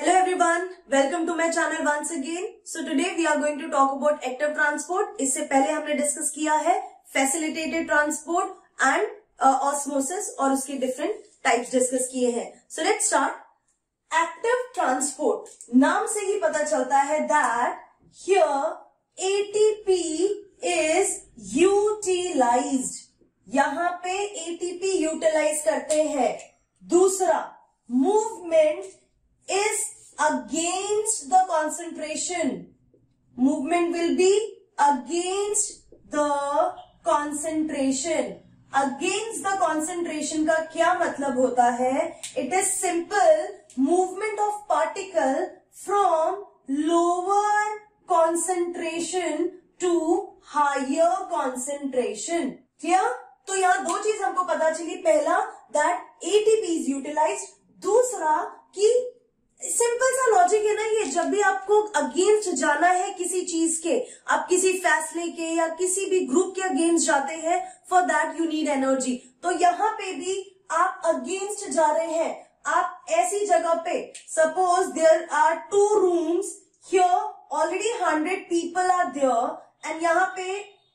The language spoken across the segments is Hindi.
Hello everyone, welcome to my channel once again. So today we are going to talk about active transport. इससे पहले हमने डिस्कस किया है facilitated transport and osmosis और उसके different types डिस्कस किए हैं. So let's start. Active transport, नाम से ही पता चलता है that here ATP is utilized. यहाँ पे ATP utilize करते हैं. दूसरा, movement is against the concentration. Movement will be against the concentration. Against the concentration का क्या मतलब होता है? It is simple movement of particle from lower concentration to higher concentration. Clear? तो यहाँ दो चीज हमको पता चली. पहला that ATP is utilized. दूसरा कि सिंपल सा लॉजिक है ना, ये जब भी आपको अगेंस्ट जाना है किसी चीज के, आप किसी फैसले के या किसी भी ग्रुप के अगेंस्ट जाते हैं, for that you need energy. तो यहाँ पे भी आप अगेंस्ट जा रहे हैं. आप ऐसी जगह पे, suppose there are 2 rooms here, already 100 people are there and यहाँ पे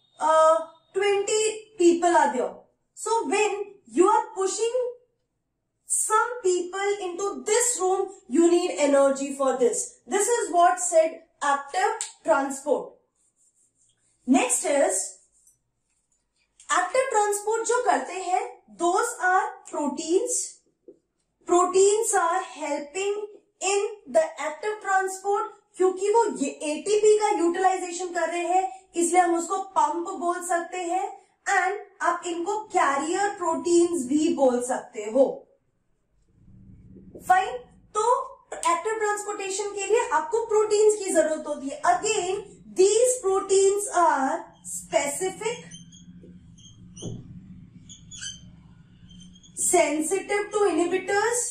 20 people are there. So when you are pushing some people into this room, you need energy for this. This is what said active transport. Next is active transport जो करते हैं, those are proteins. Proteins are helping in the active transport क्योंकि वो ये ATP का यूटिलाइजेशन कर रहे हैं, इसलिए हम उसको पंप बोल सकते हैं. एंड आप इनको कैरियर प्रोटीन्स भी बोल सकते हो. फाइन. तो एक्टिव ट्रांसपोर्टेशन के लिए आपको प्रोटीन्स की जरूरत होती है. Again these proteins are specific, sensitive to inhibitors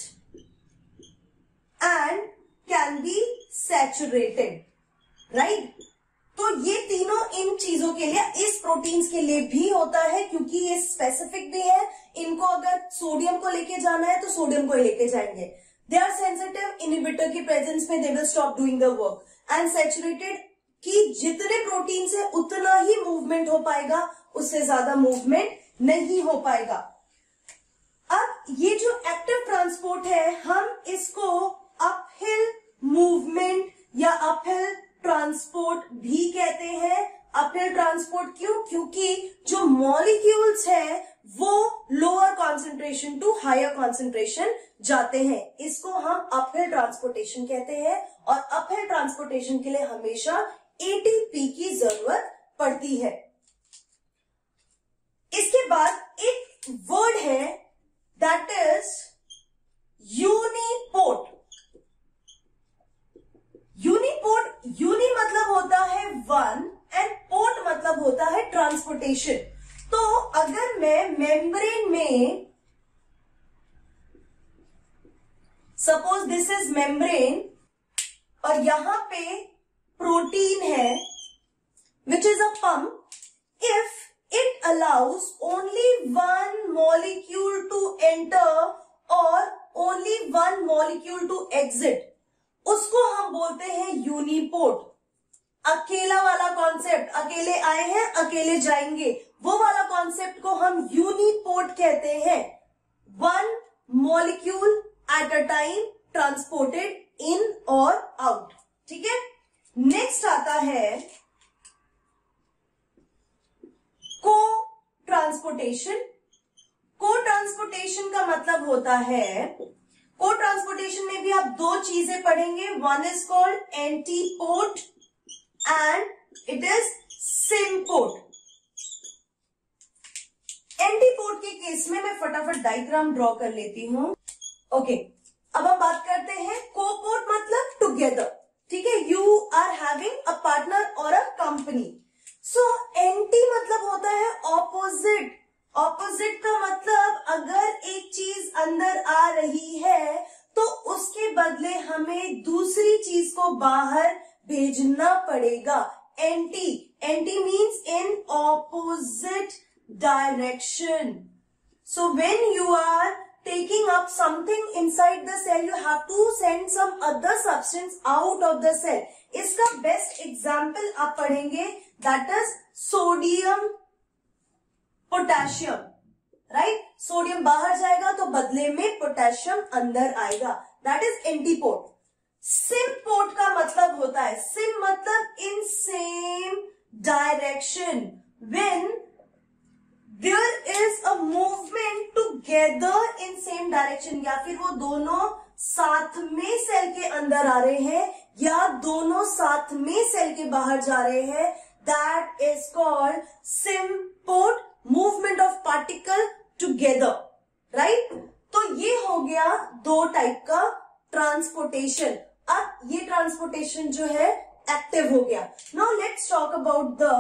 and can be saturated. Right. तो ये तीनों इन चीजों के लिए, इस प्रोटीन्स के लिए भी होता है क्योंकि ये स्पेसिफिक भी है. इनको अगर सोडियम को लेके जाना है तो सोडियम को ही लेके जाएंगे. दे आर सेंसिटिव, इनहिबिटर की प्रेजेंस में they will stop doing the work. And saturated कि जितने प्रोटीन्स है उतना ही मूवमेंट हो पाएगा, उससे ज्यादा मूवमेंट नहीं हो पाएगा. अब ये जो एक्टिव ट्रांसपोर्ट है, हम इसको अपहिल मूवमेंट या अपहिल ट्रांसपोर्ट भी कहते हैं. अपहिल ट्रांसपोर्ट क्यों? क्योंकि जो मॉलिक्यूल्स है वो lower concentration to higher concentration जाते हैं. इसको हम अपहिल ट्रांसपोर्टेशन कहते हैं. और अपहिल ट्रांसपोर्टेशन के लिए हमेशा एटीपी की जरूरत पड़ती है. इसके बाद एक वर्ड है that is uniport. Uniport, uni मतलब होता है वन एंड पोर्ट मतलब होता है ट्रांसपोर्टेशन. तो अगर मैं मेम्ब्रेन में, सपोज दिस इज मेम्ब्रेन और यहां पे प्रोटीन है which is a pump, if it allows only one molecule to enter और only one molecule to exit, उसको हम बोलते हैं यूनिपोर्ट. अकेला वाला कॉन्सेप्ट, अकेले आए हैं अकेले जाएंगे, वो वाला कॉन्सेप्ट को हम यूनिपोर्ट कहते हैं. One molecule at a time transported in और आउट. ठीक है. नेक्स्ट आता है को ट्रांसपोर्टेशन. को ट्रांसपोर्टेशन का मतलब होता है, को ट्रांसपोर्टेशन में भी आप दो चीजें पढ़ेंगे. One is called antiport and it is symport. Antiport के केस में मैं फटाफट डायग्राम ड्रॉ कर लेती हूं. ओके. अब हम बात करते हैं कोपोर्ट मतलब टुगेदर. ठीक है. You are having a partner और अ कंपनी. सो एंटी मतलब होता है ऑपोजिट. ऑपोजिट का मतलब अगर एक चीज अंदर आ रही है तो उसके बदले हमें दूसरी चीज को बाहर भेजना पड़ेगा. Anti, anti means in opposite direction. So when you are taking up something inside the cell, you have to send some other substance out of the cell. इसका बेस्ट एग्जाम्पल आप पढ़ेंगे, that is sodium potassium, right. Sodium बाहर जाएगा तो बदले में पोटेशियम अंदर आएगा, दैट इज एंटीपोट. सिम्पोट का मतलब होता है, सिम मतलब in same direction, when there is a movement together in same direction, या फिर वो दोनों साथ में सेल के अंदर आ रहे हैं या दोनों साथ में सेल के बाहर जा रहे हैं, that is called symport, movement of particle together, right. तो ये हो गया दो टाइप का ट्रांसपोर्टेशन. अब ये ट्रांसपोर्टेशन जो है एक्टिव हो गया. Now let's talk about the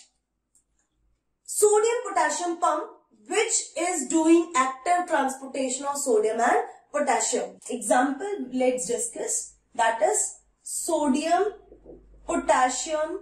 sodium potassium pump which is doing active transportation of sodium and potassium. Example let's discuss, that is sodium potassium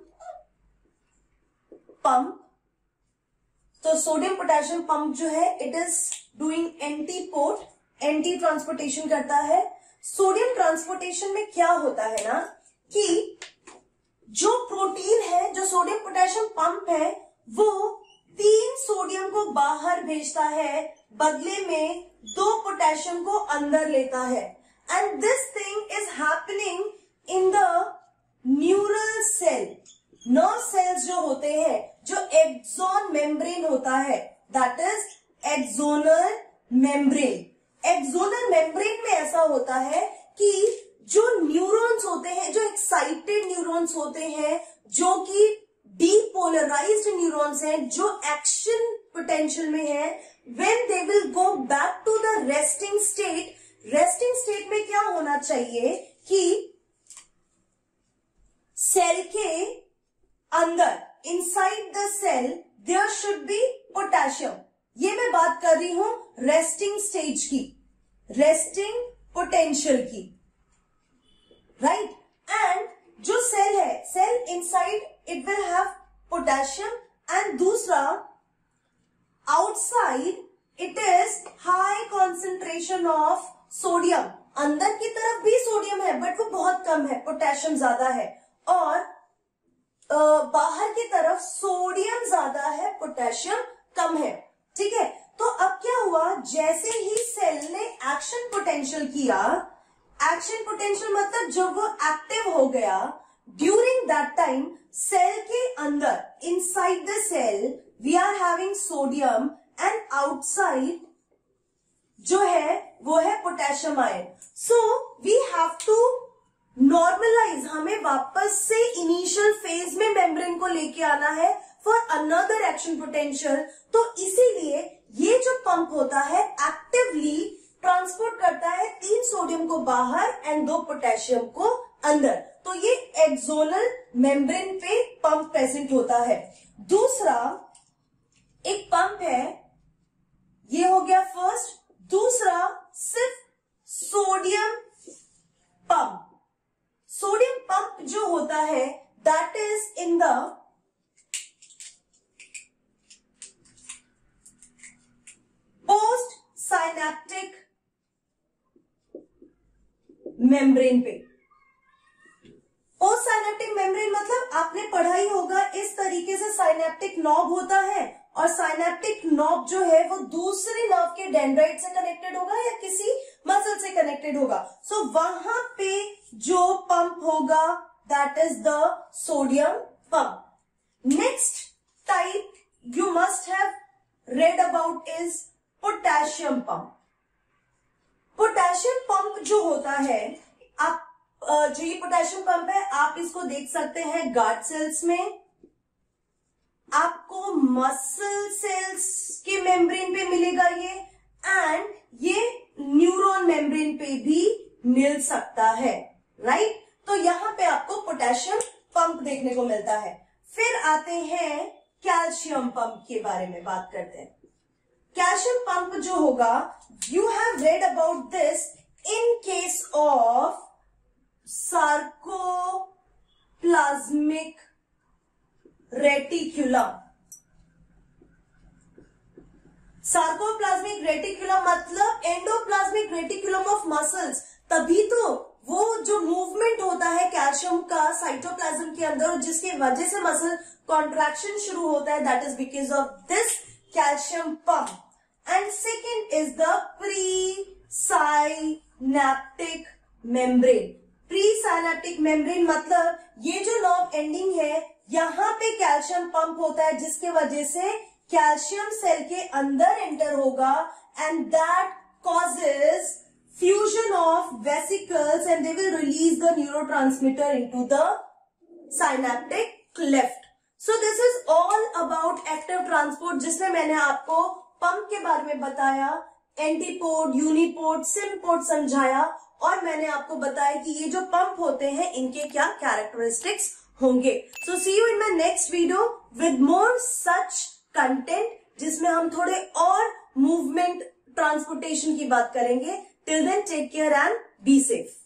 pump. तो सोडियम पोटेशियम पंप जो है it is doing antiport, anti transportation करता है. सोडियम ट्रांसपोर्टेशन में क्या होता है ना कि जो प्रोटीन है, जो सोडियम पोटेशियम पंप है, वो 3 सोडियम को बाहर भेजता है, बदले में 2 पोटेशियम को अंदर लेता है. And this thing is happening in the neural cell. Nerve cells जो होते हैं, जो एक्सोन मेम्ब्रेन होता है, that is axonal membrane. Axonal membrane में ऐसा होता है कि जो न्यूरॉन्स होते हैं, जो एक्साइटेड न्यूरॉन्स होते हैं, जो कि डीपोलराइज्ड न्यूरॉन्स हैं, जो एक्शन पोटेंशियल में है, when they will go back to the resting state. Resting state में क्या होना चाहिए कि सेल के अंदर, inside the cell, there should be potassium. ये मैं बात कर रही हूं रेस्टिंग स्टेज की, रेस्टिंग पोटेंशियल की, राइट. एंड जो सेल है, cell inside it will have potassium, and दूसरा outside it is high concentration of sodium. अंदर की तरफ भी सोडियम है बट वो बहुत कम है, पोटेशियम ज्यादा है, और बाहर की तरफ सोडियम ज्यादा है, पोटेशियम कम है. ठीक है. तो अब क्या हुआ, जैसे ही सेल ने एक्शन पोटेंशियल किया, एक्शन पोटेंशियल मतलब जब वो एक्टिव हो गया, ड्यूरिंग दैट टाइम सेल के अंदर, inside the cell we are having sodium, and outside जो है वो है potassium ion. So we have to normalize, हमें वापस से इनिशियल फेज में मेम्ब्रेन को लेके आना है फॉर अनदर एक्शन पोटेंशियल. तो इसीलिए ये जो पंप होता है एक्टिवली ट्रांसपोर्ट करता है 3 सोडियम को बाहर एंड 2 पोटेशियम को अंदर. तो ये एक्सोनल मेम्ब्रेन पे पंप प्रेजेंट होता है. दूसरा एक पंप है, ये हो गया फर्स्ट. दूसरा सिर्फ सोडियम पंप. सोडियम पंप जो होता है that is in the post synaptic membrane पे. पोस्ट साइनेप्टिक मेम्ब्रेन मतलब आपने पढ़ा ही होगा, इस तरीके से साइनेप्टिक नॉब होता है, और साइनेप्टिक नॉब जो है वो दूसरे नर्व के डेंड्राइट से कनेक्टेड होगा या किसी मसल से कनेक्टेड होगा. सो वहां पे जो पंप होगा that is the sodium pump. Next type you must have read about is potassium pump. Potassium pump जो होता है, आप जो ये पोटेशियम पंप है आप इसको देख सकते हैं गार्ड सेल्स में, आपको मसल सेल्स के मेम्ब्रेन पे मिलेगा ये, एंड ये न्यूरॉन मेम्ब्रेन पे भी मिल सकता है, राइट. तो यहां पे आपको पोटेशियम पंप देखने को मिलता है. फिर आते हैं कैल्शियम पंप के बारे में बात करते हैं. कैल्शियम पंप जो होगा, you have read about this in case of sarcoplasmic reticulum. Sarcoplasmic reticulum मतलब एंडोप्लाज्मिक रेटिकुलम ऑफ मसल्स। तभी तो वो जो मूवमेंट होता है कैल्शियम का साइटोप्लाज्म के अंदर, जिसकी वजह से मसल कॉन्ट्रैक्शन शुरू होता है, that is because of this calcium pump. And second is the presynaptic membrane. Presynaptic membrane मतलब ये जो नर्व एंडिंग है, यहाँ पे कैल्शियम पंप होता है, जिसके वजह से कैल्शियम सेल के अंदर एंटर होगा and that causes fusion of vesicles and they will release the neurotransmitter into the synaptic cleft. So this is all about active transport, जिसमें मैंने आपको पंप के बारे में बताया, एंटीपोड, यूनिपोड, सिम्पोड समझाया, और मैंने आपको बताया कि ये जो पंप होते हैं इनके क्या कैरेक्टरिस्टिक्स होंगे। So see you in my next video with more such content, जिसमें हम थोड़े और मूवमेंट ट्रांसपोर्टेशन की बात करेंगे। Till then take care and be safe.